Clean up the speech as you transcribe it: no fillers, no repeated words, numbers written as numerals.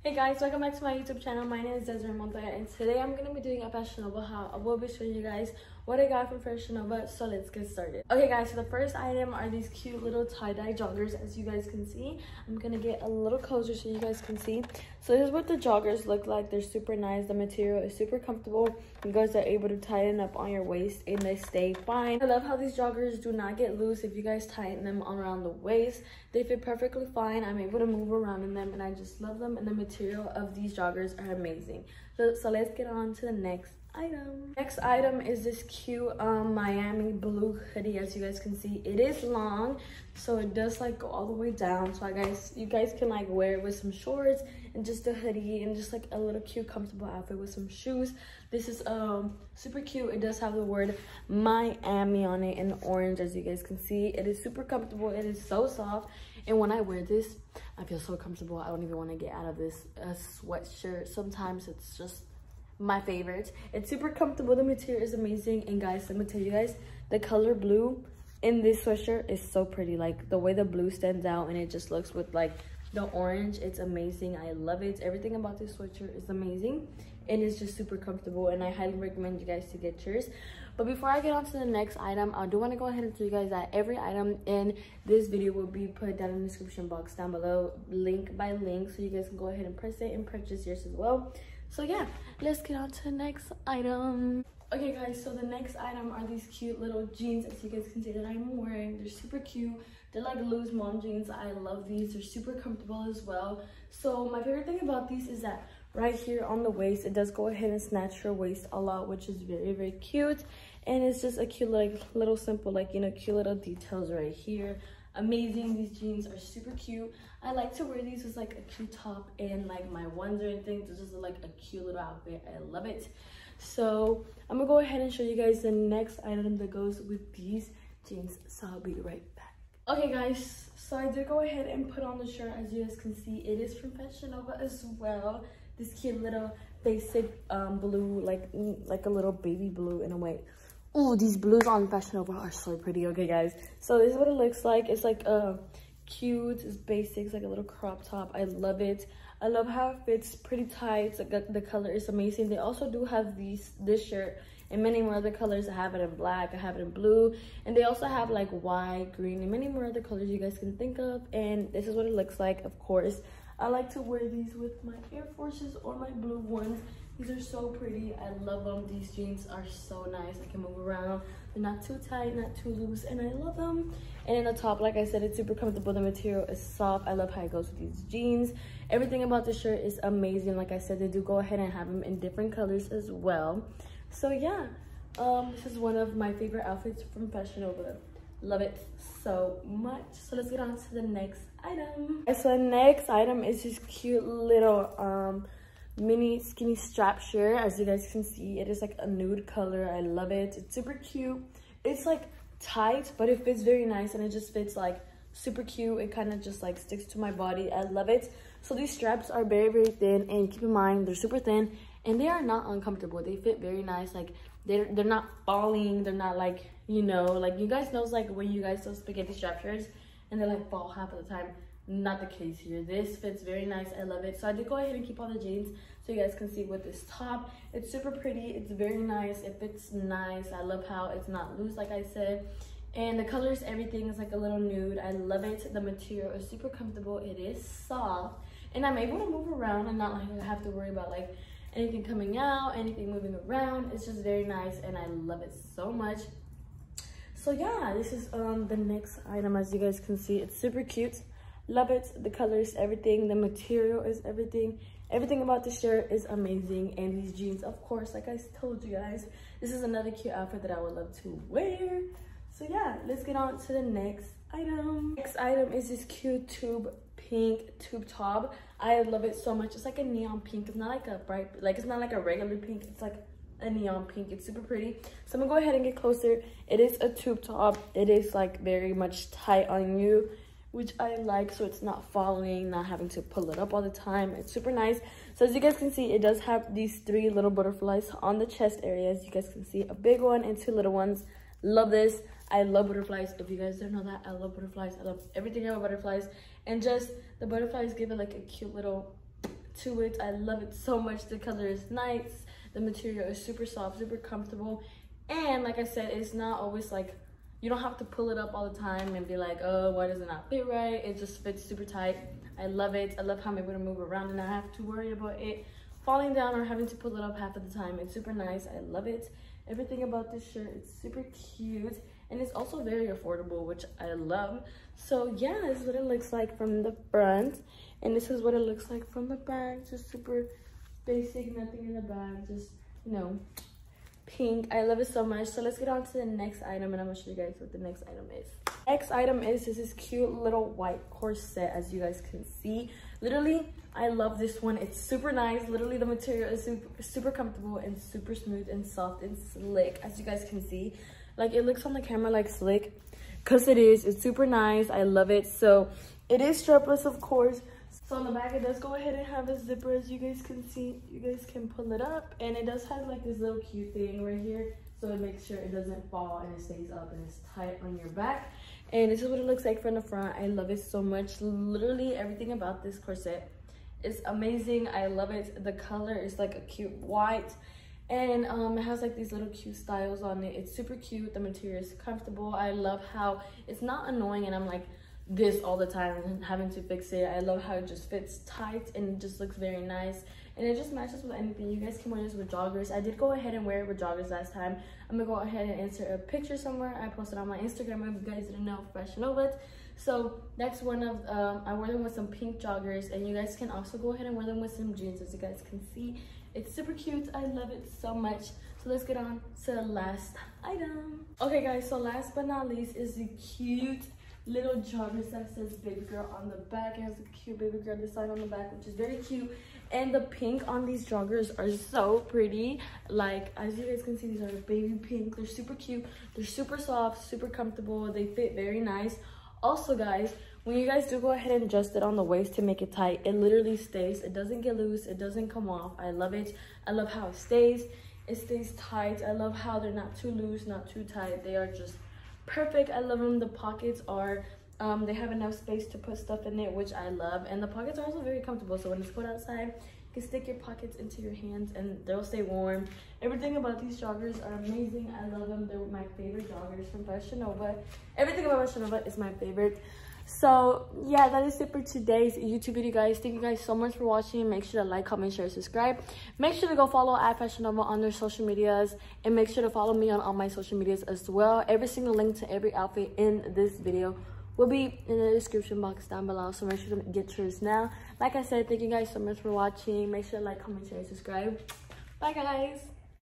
Hey guys, welcome back to my YouTube channel. My name is Desiree Montoya and today I'm going to be doing a Fashion Nova haul. I will be showing you guys what I got from Fashion Nova, so let's get started. Okay guys, so the first item are these cute little tie-dye joggers. As you guys can see, I'm going to get a little closer so you guys can see. So this is what the joggers look like. They're super nice. The material is super comfortable. You guys are able to tighten up on your waist and they stay fine. I love how these joggers do not get loose if you guys tighten them around the waist. They fit perfectly fine. I'm able to move around in them and I just love them, and the material of these joggers are amazing. So let's get on to the next item. Next item is this cute Miami blue hoodie. As you guys can see, it is long, so it does like go all the way down, so you guys can like wear it with some shorts and just a hoodie and just like a little cute comfortable outfit with some shoes. This is super cute. It does have the word Miami on it in orange. As you guys can see, it is super comfortable. It is so soft, and when I wear this I feel so comfortable. I don't even want to get out of this sweatshirt. Sometimes it's just my favorite. It's super comfortable. The material is amazing, and guys, let me tell you guys, the color blue in this sweatshirt is so pretty. Like the way the blue stands out and it just looks with like the orange, it's amazing. I love it. Everything about this sweatshirt is amazing and it's just super comfortable, and I highly recommend you guys to get yours. But before I get on to the next item, I do want to go ahead and tell you guys that every item in this video will be put down in the description box down below, link by link, so you guys can go ahead and press it and purchase yours as well. So yeah, let's get on to the next item. Okay guys, so the next item are these cute little jeans. As you guys can see that I'm wearing, they're super cute. They're like loose mom jeans. I love these. They're super comfortable as well. So my favorite thing about these is that right here on the waist, it does go ahead and snatch your waist a lot, which is very cute. And it's just a cute like little simple, like, you know, cute little details right here. Amazing. These jeans are super cute. I like to wear these as like a cute top and like my onesie and things. It's just like a cute little outfit. I love it. So I'm gonna go ahead and show you guys the next item that goes with these jeans, so I'll be right back. Okay guys, so I did go ahead and put on the shirt. As you guys can see, it is from Fashion Nova as well. This cute little basic blue, like a little baby blue in a way. Oh, these blues on Fashion Nova are so pretty. Okay guys, so this is what it looks like. It's like cute, it's basic, it's like a little crop top. I love it. I love how it fits pretty tight. Like the color is amazing. They also do have this shirt and many more other colors. I have it in black, I have it in blue, and they also have like white, green, and many more other colors you guys can think of. And this is what it looks like. Of course, I like to wear these with my Air Forces or my blue ones. These are so pretty. I love them. These jeans are so nice. I can move around. They're not too tight, not too loose, and I love them. And in the top, like I said, it's super comfortable. The material is soft. I love how it goes with these jeans. Everything about the shirt is amazing. Like I said, they do go ahead and have them in different colors as well. So yeah, this is one of my favorite outfits from Fashion Nova. Love it so much. So let's get on to the next item. So the next item is this cute little mini skinny strap shirt. As you guys can see, it is like a nude color. I love it. It's super cute. It's like tight, but it fits very nice, and it just fits like super cute. It kind of just like sticks to my body. I love it. So these straps are very thin, and keep in mind they're super thin and they are not uncomfortable. They fit very nice. Like they're not falling. They're not like, you know, like you guys know like when you guys do spaghetti strap shirts and they like fall half of the time. Not the case here. This fits very nice. I love it. So I did go ahead and keep all the jeans so you guys can see with this top. It's super pretty. It's very nice. It fits nice. I love how it's not loose, like I said. And the colors, everything is like a little nude. I love it. The material is super comfortable. It is soft, and I'm able to move around and not like have to worry about like anything coming out, anything moving around. It's just very nice, and I love it so much. So yeah, this is the next item. As you guys can see, it's super cute. Love it. The colors, everything, the material is everything. Everything about the shirt is amazing. And these jeans, of course, like I told you guys, this is another cute outfit that I would love to wear. So yeah, let's get on to the next item. Next item is this cute pink tube top. I love it so much. It's like a neon pink. It's not like a bright, like it's not like a regular pink. It's like a neon pink. It's super pretty. So I'm gonna go ahead and get closer. It is a tube top. It is like very much tight on you, which I like, so it's not falling, not having to pull it up all the time. It's super nice. So as you guys can see, it does have these 3 little butterflies on the chest area. As you guys can see, a big one and 2 little ones. Love this. I love butterflies. If you guys don't know that, I love butterflies. I love everything about butterflies, and just the butterflies give it like a cute little to it. I love it so much. The color is nice. The material is super soft, super comfortable. And like I said, it's not always like, you don't have to pull it up all the time and be like, oh, why does it not fit right? It just fits super tight. I love it. I love how I'm able to move around and not have to worry about it falling down or having to pull it up half of the time. It's super nice. I love it. Everything about this shirt, it's super cute. And it's also very affordable, which I love. So yeah, this is what it looks like from the front. And this is what it looks like from the back. Just super basic, nothing in the back. Just, you know, pink. I love it so much. So let's get on to the next item, and I'm gonna show you guys what the next item is. Next item is this cute little white corset, as you guys can see. Literally, I love this one. It's super nice. Literally, the material is super comfortable and super smooth and soft and slick, as you guys can see. Like, it looks on the camera like slick, because it is. It's super nice. I love it. So it is strapless, of course. So on the back, it does go ahead and have a zipper, as you guys can see. You guys can pull it up, and it does have like this little cute thing right here, so it makes sure it doesn't fall and it stays up and it's tight on your back. And this is what it looks like from the front. I love it so much. Literally everything about this corset is amazing. I love it. The color is like a cute white, and it has like these little cute styles on it. It's super cute. The material is comfortable. I love how it's not annoying and I'm like this all the time and having to fix it. I love how it just fits tight and it just looks very nice, and it just matches with anything. You guys can wear this with joggers. I did go ahead and wear it with joggers last time. I'm gonna go ahead and insert a picture somewhere. I posted on my Instagram if you guys didn't know, Fashion Nova. So that's one of I wore them with some pink joggers, and you guys can also go ahead and wear them with some jeans, as you guys can see. It's super cute. I love it so much. So let's get on to the last item. Okay guys, so last but not least is the cute little joggers that says baby girl on the back. It has a cute baby girl design on the back, which is very cute. And the pink on these joggers are so pretty. Like, as you guys can see, these are baby pink. They're super cute. They're super soft, super comfortable. They fit very nice. Also guys, when you guys do go ahead and adjust it on the waist to make it tight, it literally stays. It doesn't get loose. It doesn't come off. I love it. I love how it stays. It stays tight. I love how they're not too loose, not too tight. They are just perfect. I love them. The pockets are they have enough space to put stuff in it, which I love, and the pockets are also very comfortable, so when it's cold outside, you can stick your pockets into your hands and they'll stay warm. Everything about these joggers are amazing. I love them. They're my favorite joggers from Fashion Nova. Everything about Fashion Nova is my favorite. So yeah, that is it for today's YouTube video, guys. Thank you guys so much for watching. Make sure to like, comment, share, subscribe. Make sure to go follow at Fashion Nova on their social medias, and make sure to follow me on all my social medias as well. Every single link to every outfit in this video will be in the description box down below, so make sure to get yours now. Like I said, thank you guys so much for watching. Make sure to like, comment, share, subscribe. Bye guys.